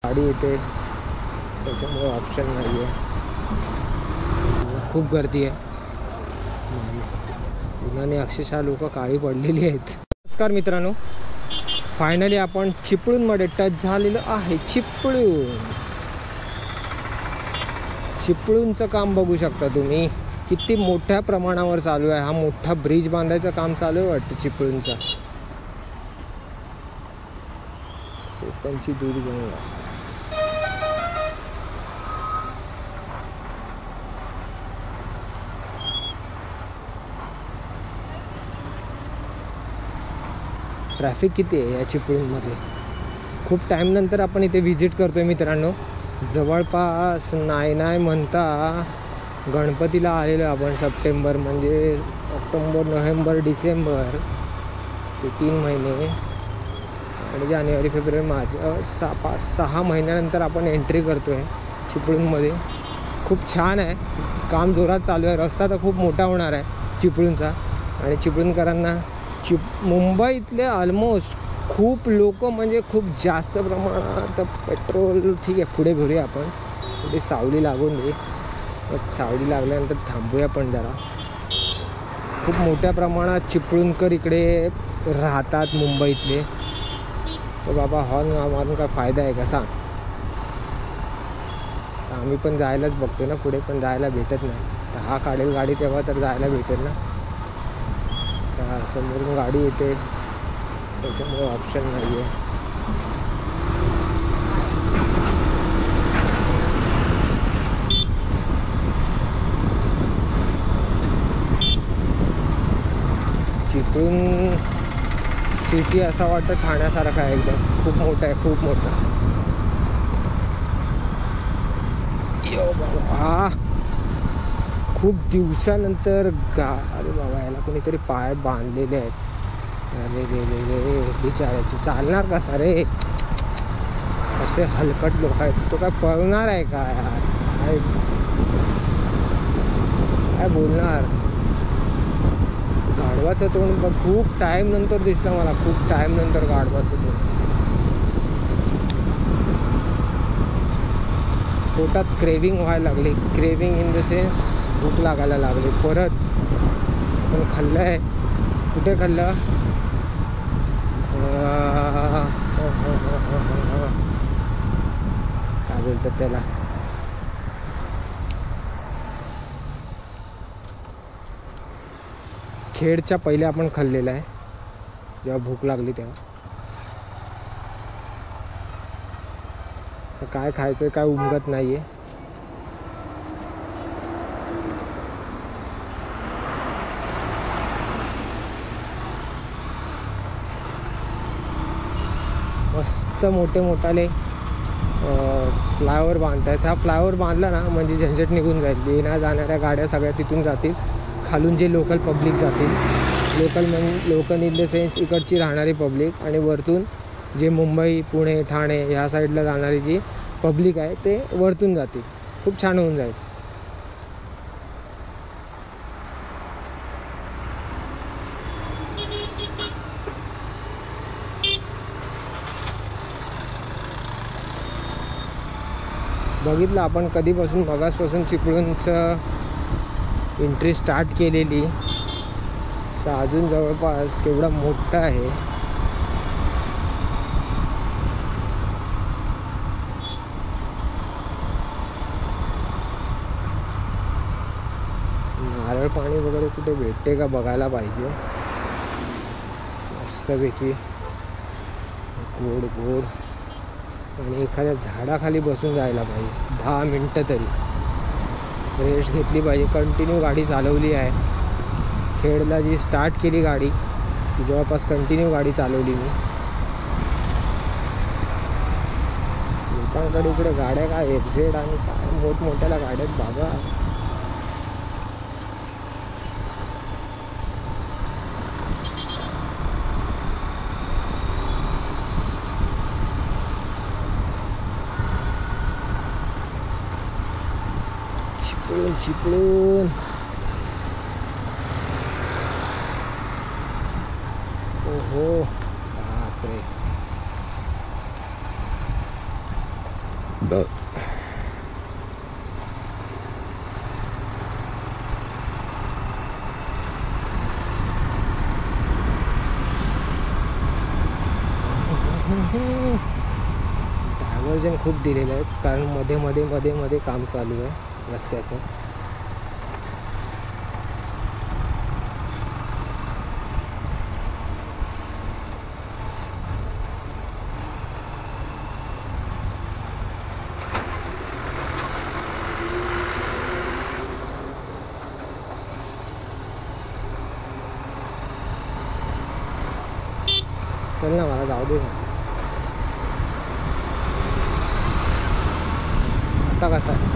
गाडी येते त्याच्यामुळे ऑप्शन नाही आहे. खूप गर्दी आहे उन्हाने अक्षरशः लोक काळी पडलेली आहेत. नमस्कार मित्रांनो, फायनली आपण चिपळूणमध्ये टच झालेलं आहे. चिपळूणचं काम बघू शकता तुम्ही, किती मोठ्या प्रमाणावर चालू आहे. हा मोठा ब्रिज बांधायचं काम चालू आहे वाटतं चिपळूणचा. कोकणची दूधगंगा. ट्रॅफिक किती आहे या चिपळूणमध्ये. खूप टाईमनंतर आपण इथे व्हिजिट करतो आहे मित्रांनो. जवळपास नाही म्हणता गणपतीला आलेलो आपण. सप्टेंबर म्हणजे ऑक्टोबर, नोव्हेंबर, डिसेंबर ते 3 महिने आणि जानेवारी, फेब्रुवारी, मार्च 5-6 महिन्यानंतर आपण एंट्री करतो आहे चिपळूणमध्ये. खूप छान आहे, काम जोरात चालू आहे. रस्ता तर खूप मोठा होणार आहे चिपळूणचा. आणि चिपळूणकरांना मुंबईतले ऑलमोस्ट खूप लोक म्हणजे खूप जास्त प्रमाणात पेट्रोल. ठीक आहे, पुढे भरूया आपण. पुढे सावली लागून दे. सावली लागल्यानंतर थांबूया पण जरा. खूप मोठ्या प्रमाणात चिपळूणकर इकडे राहतात मुंबईतले. तर बाबा हॉर्न मारून काय फायदा आहे का सांग. आम्ही पण जायलाच बघतो ना पुढे, पण जायला भेटत नाही. तर हा काढेल गाडी तेव्हा तर जायला भेटेल ना. तर समोरून गाडी येते त्याच्यामुळे ऑप्शन नाही आहे. चिपळूण सिटी असं वाटतं ठाण्यासारखं आहे एकदम. खूप मोठं आहे, खूप मोठं. यो बाबा, खूप दिवसानंतर अरे बाबा, याला कोणीतरी पाय बांधलेले आहेत. अरे रे बिचारायचे चालणार कसा रे. असे हलकट लोक आहेत. तो काय पळणार आहे का यार. काय बोलणार. गाढवाचं तोंड खूप टाईम नंतर दिसलं मला. खूप टाईम नंतर गाढवाचं तोंड. पोटात क्रेविंग व्हायला लागली. क्रेविंग इन द सेन्स भूक लागायला लागली परत. पण खाल्लं आहे. कुठे खाल्लं. काय बोलतात त्याला. खेडच्या पहिले आपण खाल्लेलं आहे जेव्हा भूक लागली तेव्हा. काय खायचं काय उमगत नाही आहे. मस्त मोठे मोठाले फ्लायओव्हर बांधतात. हा फ्लायओव्हर बांधला ना म्हणजे झंझट निघून जाईल. येण्या जाणाऱ्या गाड्या सगळ्या तिथून जातील. खालून जे लोकल पब्लिक जातील, लोकल इन द सेन्स इकडची राहणारी पब्लिक, आणि वरतून जे मुंबई, पुणे, ठाणे ह्या साईडला जाणारी जी पब्लिक आहे ते वरतून जातील. खूप छान होऊन जाईल. बघितलं आपण कधीपासून मगासपासून चिपळूणचं एंट्री स्टार्ट केलेली, तर अजून जवळपास केवढा मोठा आहे. नारळ पाणी वगैरे कुठे भेटते का बघायला पाहिजे. मस्तपैकी गोड गोड. आणि एखाद्या झाडाखाली बसून जायला पाहिजे 10 मिनटं तरी. रेस्ट घेतली पाहिजे. कंटिन्यू गाडी चालवली आहे. खेडला जी स्टार्ट केली गाडी ती जवळपास कंटिन्यू गाडी चालवली मी. लोकांकडे इकडे गाड्या काय FZ आणि काय मोठमोठ्याला गाड्या आहेत बाबा. चिपळूण ओहो बापरे. डायव्हर्जन खूप दिलेले आहेत कारण मध्ये मध्ये मध्ये मध्ये काम चालू आहे रस्त्याचं. चल ना, मला जाऊ दे ना. आता कसा आहे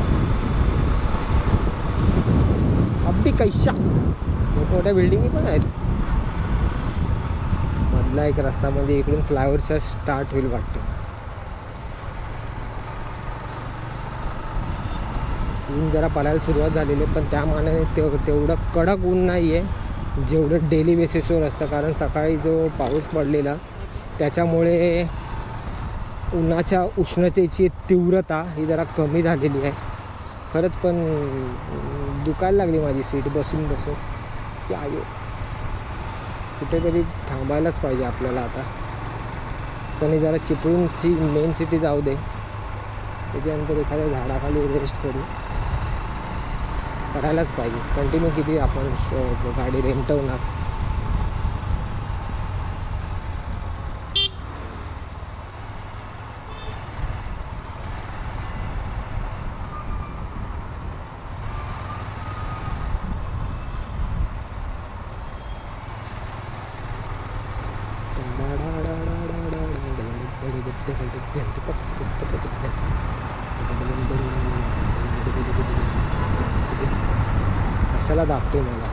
अब्बी कैशा मोठमोठ्या बिल्डिंगी पण आहेत. मधला एक रस्ता म्हणजे इकडून फ्लायओव्हरचा स्टार्ट होईल वाटतं. ऊन जरा पडायला सुरुवात झालेली आहे पण त्या मानाने तेवढं कडक ऊन नाही आहे जेवढं डेली बेसिसवर असतं. कारण सकाळी जो पाऊस पडलेला त्याच्यामुळे उन्हाच्या उष्णतेची तीव्रता ही जरा कमी झालेली आहे. खरंच पण दुखायला लागली माझी सीट बसून बसून. की आयो कुठेतरी थांबायलाच पाहिजे आपल्याला आता. पण जरा चिपळूणची मेन सिटी जाऊ दे, त्याच्यानंतर एखाद्या झाडाखाली रेस्ट करू. करायलाच पाहिजे. कंटिन्यू किती आपण गाडी रेंटवणार. कशाला दाबतोय मला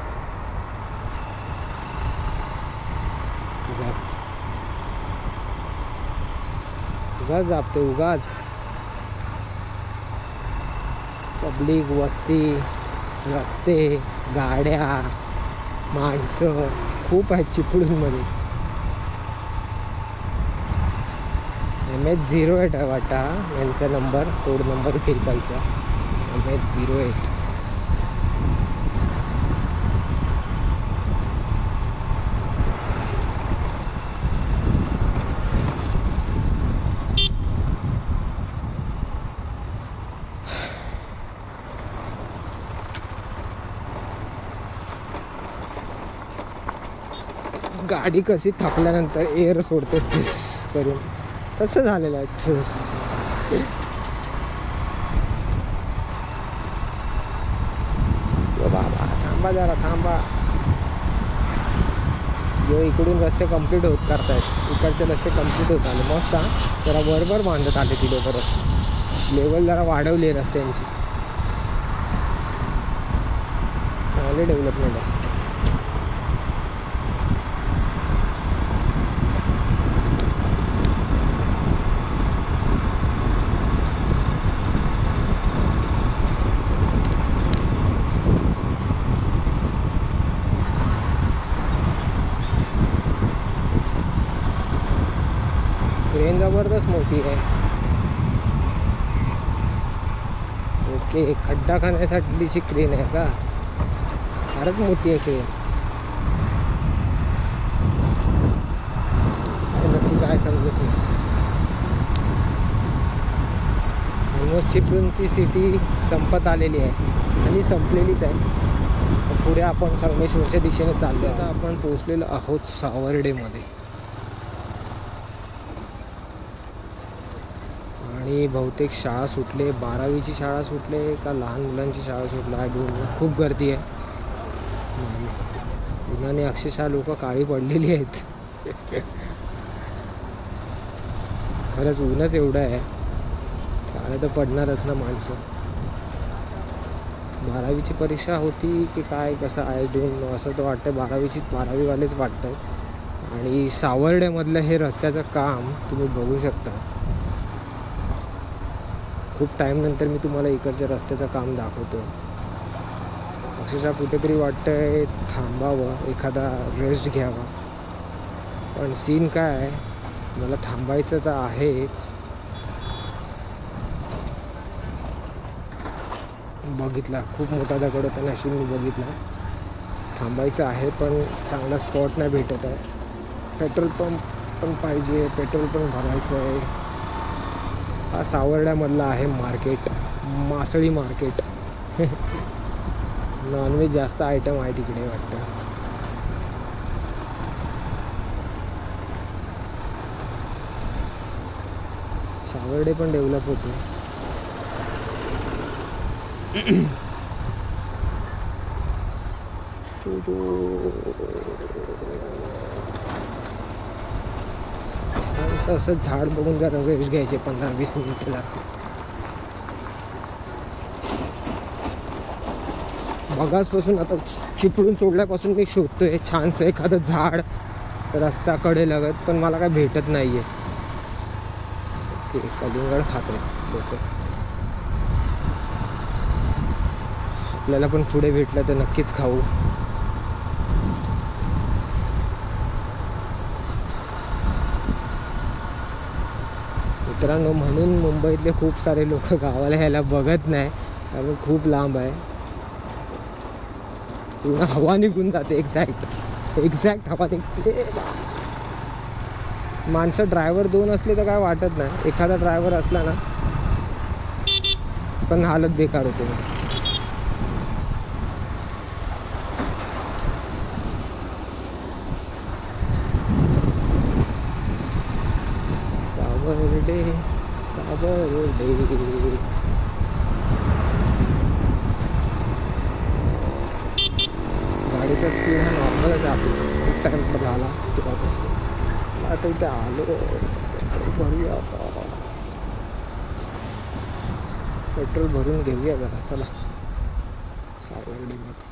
उगाच दाबतोय उगाच. पब्लिक, वस्ती, रस्ते, गाड्या, माणसं खूप आहेत चिपळूणमध्ये. MH08 आहे वाटा यांचा नंबर, कोड नंबर व्हेकलचा MH08. गाडी कशी थकल्यानंतर एअर सोडते ठुस करून, तसं झालेलं आहे. ठुस. बाबा थांबा जरा थांबा. जो इकडून रस्ते कंप्लीट होत करतायत, इकडचे रस्ते कंप्लीट होत आले मस्त. जरा बरोबर बांधत आले तिथे, परत लेवल जरा वाढवली रस्त्यांची. चांगली डेव्हलपमेंट आहे. क्रेन जबरदस्त मोठी आहे. ओके, खड्डा खाण्यासाठीची क्रेन आहे का? फारच मोठी आहे क्रेन. नक्की काय समजत नाही. ऑलमोस्ट चिपळूणची सिटी संपत आलेली आहे आणि संपलेलीच आहे. पुढे आपण संगमेश्वरच्या दिशेने चाललो. आता आपण पोहोचलेलो आहोत सावर्डेमध्ये. आणि बहुतेक शाळा सुटले, 12वीची शाळा सुटले का लहान मुलांची शाळा सुटला आय डोंट नो. खूप गर्दी आहे. उन्हाने अक्षरशः लोक काळी पडलेली आहेत. खरंच ऊनच एवढं आहे, काळं तर पडणारच ना माणसं. 12वीची परीक्षा होती की काय कसं आय डोंट नो. असं तर वाटतं 12वीवालेच वाटत आहेत. आणि सावर्डेमधलं हे रस्त्याचं काम तुम्ही बघू शकता. खूप टाईमनंतर मी तुम्हाला इकडच्या रस्त्याचं काम दाखवतो. अक्षरशः कुठेतरी वाटतं आहे थांबावं, एखादा रेस्ट घ्यावा. पण सीन काय आहे, मला थांबायचं तर आहेच बघितला, खूप मोठा दगड होता, नशीब मी बघितला. थांबायचं आहे पण चांगला स्पॉट नाही भेटत आहे. पेट्रोल पंप पण पाहिजे, पेट्रोल पण भरायचं आहे. हा सावर्ड्यामधला आहे मार्केट, मासळी मार्केट. नॉनव्हेज जास्त आयटम आहे तिकडे वाटतं. सावर्डे पण डेव्हलप होते. असं झाड बघून जरा रेस्ट घ्यायचे 15-20 मिनिटं लागते. बघाचपासून आता चिपळूण सोडल्यापासून मी शोधतोय छानसं एखादं झाड रस्त्याकडे लगत, पण मला काय भेटत नाही आहे. ओके, कलिंगड खात आहेत लोक. आपल्याला पण पुढे भेटलं तर नक्कीच खाऊ. मित्रांनो, म्हणून मुंबईतले खूप सारे लोक गावाला यायला बघत नाही, कारण खूप लांब आहे. पूर्ण हवा निघून जाते. एक्झॅक्ट हवा निघते. माणसं ड्रायव्हर 2 असले तर काय वाटत नाही, एखादा ड्रायव्हर असला ना पण हालत बेकार होते. सावर्डे गाडीचा स्पीड हा नॉर्मलच आहे. खूप टाईम झाला तेव्हापासून. आता इथे आलो भरूया, आता पेट्रोल भरून घेऊया जरा. चला सावर्डे.